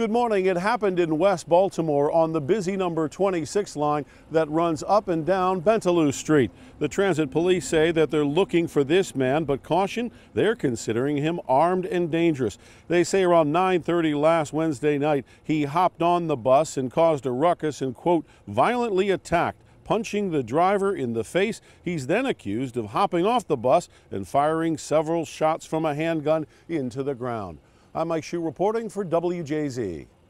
Good morning. It happened in West Baltimore on the busy number 26 line that runs up and down Bentaloo Street. The transit police say that they're looking for this man, but caution, they're considering him armed and dangerous. They say around 9:30 last Wednesday night, he hopped on the bus and caused a ruckus and, quote, violently attacked, punching the driver in the face. He's then accused of hopping off the bus and firing several shots from a handgun into the ground. I'm Mike Shue reporting for WJZ.